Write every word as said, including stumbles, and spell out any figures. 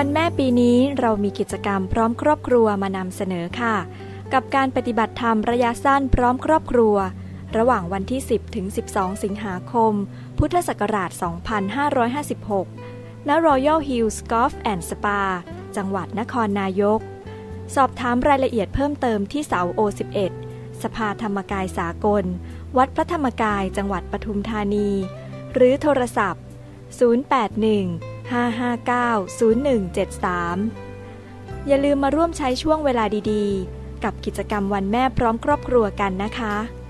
วันแม่ปีนี้เรามีกิจกรรมพร้อมครอบครัวมานำเสนอค่ะกับการปฏิบัติธรรมระยะสั้นพร้อมครอบครัวระหว่างวันที่สิบถึงสิบสองสิงหาคมพุทธศักราชสองพันห้าร้อยห้าสิบหกณ Royal Hills Golf and Spa จังหวัดนครนายกสอบถามรายละเอียดเพิ่มเติมที่เสา โอ สิบเอ็ด สภาธรรมกายสากลวัดพระธรรมกายจังหวัดปทุมธานีหรือโทรศัพท์ศูนย์ แปด หนึ่ง ห้า ห้า เก้า ศูนย์ หนึ่ง เจ็ด สาม อย่าลืมมาร่วมใช้ช่วงเวลาดีๆกับกิจกรรมวันแม่พร้อมครอบครัวกันนะคะ